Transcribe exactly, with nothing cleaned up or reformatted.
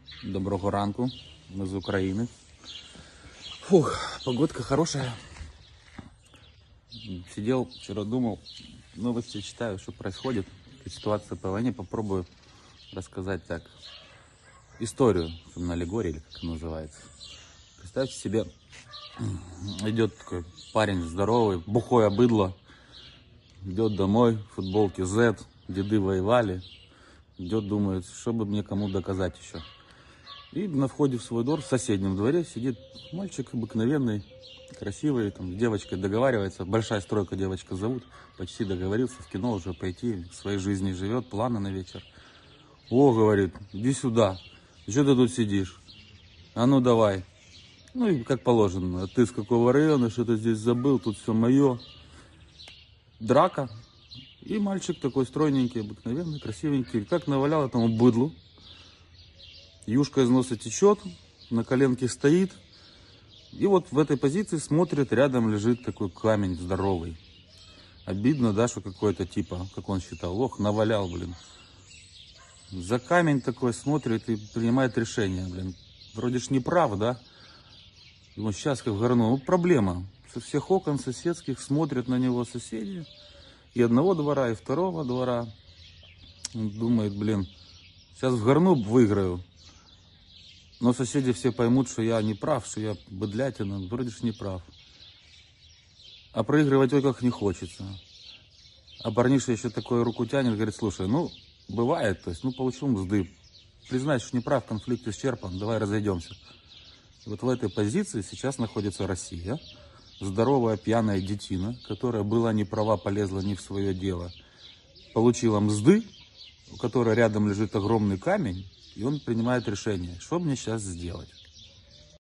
Доброго ранку, мы из Украины. Фух, погодка хорошая. Сидел, вчера думал, новости читаю, что происходит. Ситуация по войне, попробую рассказать так. Историю, на аллегории, или как это называется. Представьте себе, идет такой парень здоровый, бухое быдло, идет домой, в футболке Z, деды воевали, идет, думает, что бы мне кому доказать еще. И на входе в свой двор, в соседнем дворе, сидит мальчик обыкновенный, красивый, там, с девочкой договаривается, большая стройка девочка зовут, почти договорился, в кино уже пойти, своей жизнью живет, планы на вечер. О, говорит, иди сюда, что ты тут сидишь? А ну давай. Ну и как положено, а ты с какого района, что-то здесь забыл, тут все мое. Драка. И мальчик такой стройненький, обыкновенный, красивенький, как навалял этому быдлу. Юшка из носа течет, на коленке стоит. И вот в этой позиции смотрит, рядом лежит такой камень здоровый. Обидно, да, что какой-то типа, как он считал, ох, навалял, блин. За камень такой смотрит и принимает решение, блин. Вроде ж не прав, да? И вот сейчас как в горну, ну, проблема. Со всех окон соседских смотрят на него соседи. И одного двора, и второго двора. Он думает, блин, сейчас в горну выиграю. Но соседи все поймут, что я не прав, что я быдлятина, вроде ж не прав. А проигрывать ой как не хочется. А парниша еще такой руку тянет, говорит, слушай, ну, бывает, то есть, ну, получил мзды. Признай, что не прав, конфликт исчерпан, давай разойдемся. И вот в этой позиции сейчас находится Россия. Здоровая пьяная детина, которая была не права, полезла не в свое дело. Получила мзды, у которой рядом лежит огромный камень. И он принимает решение, что мне сейчас сделать.